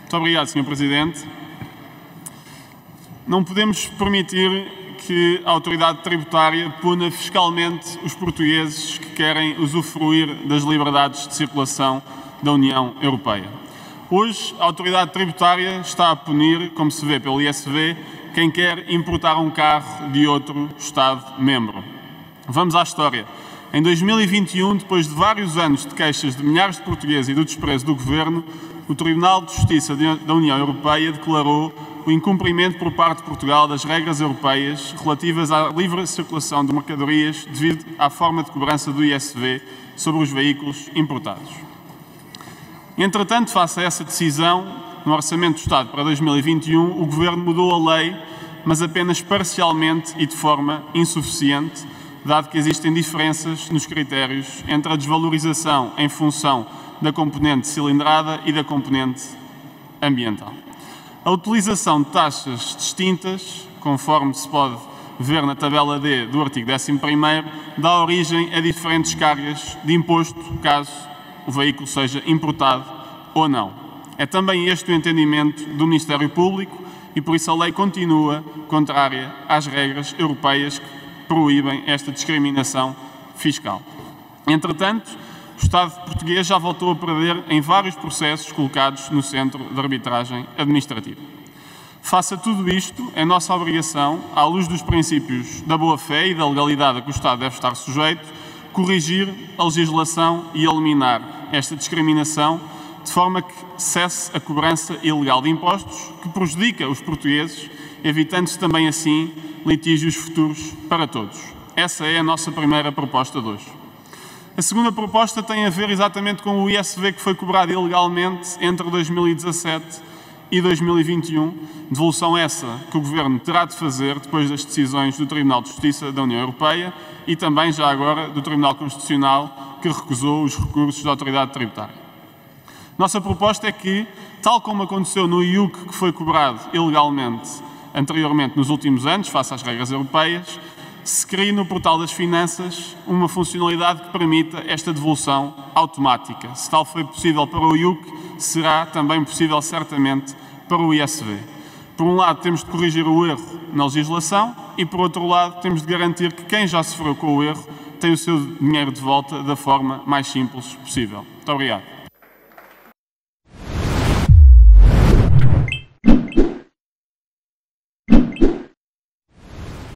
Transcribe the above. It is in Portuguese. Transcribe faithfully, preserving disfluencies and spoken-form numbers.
Muito obrigado, senhor Presidente. Não podemos permitir que a autoridade tributária puna fiscalmente os portugueses que querem usufruir das liberdades de circulação da União Europeia. Hoje, a autoridade tributária está a punir, como se vê pelo I S V, quem quer importar um carro de outro Estado-membro. Vamos à história. Em dois mil e vinte e um, depois de vários anos de queixas de milhares de portugueses e do desprezo do Governo, o Tribunal de Justiça da União Europeia declarou o incumprimento por parte de Portugal das regras europeias relativas à livre circulação de mercadorias devido à forma de cobrança do I S V sobre os veículos importados. Entretanto, face a essa decisão, no Orçamento do Estado para dois mil e vinte e um, o Governo mudou a lei, mas apenas parcialmente e de forma insuficiente, dado que existem diferenças nos critérios entre a desvalorização em função da componente cilindrada e da componente ambiental. A utilização de taxas distintas, conforme se pode ver na tabela D do artigo décimo primeiro, dá origem a diferentes cargas de imposto, caso o veículo seja importado ou não. É também este o entendimento do Ministério Público e, por isso, a lei continua contrária às regras europeias que proíbem esta discriminação fiscal. Entretanto, o Estado português já voltou a perder em vários processos colocados no Centro de Arbitragem Administrativa. Face a tudo isto, é nossa obrigação, à luz dos princípios da boa-fé e da legalidade a que o Estado deve estar sujeito, corrigir a legislação e eliminar esta discriminação, de forma que cesse a cobrança ilegal de impostos, que prejudica os portugueses, evitando-se também assim litígios futuros para todos. Essa é a nossa primeira proposta de hoje. A segunda proposta tem a ver exatamente com o I S V que foi cobrado ilegalmente entre dois mil e dezassete e dois mil e vinte e um, devolução essa que o Governo terá de fazer depois das decisões do Tribunal de Justiça da União Europeia e também, já agora, do Tribunal Constitucional, que recusou os recursos da autoridade tributária. Nossa proposta é que, tal como aconteceu no I U C, que foi cobrado ilegalmente anteriormente nos últimos anos, face às regras europeias, se crie no Portal das Finanças uma funcionalidade que permita esta devolução automática. Se tal foi possível para o I U C, será também possível, certamente, para o I S V. Por um lado, temos de corrigir o erro na legislação e, por outro lado, temos de garantir que quem já sofreu com o erro tem o seu dinheiro de volta da forma mais simples possível. Muito obrigado.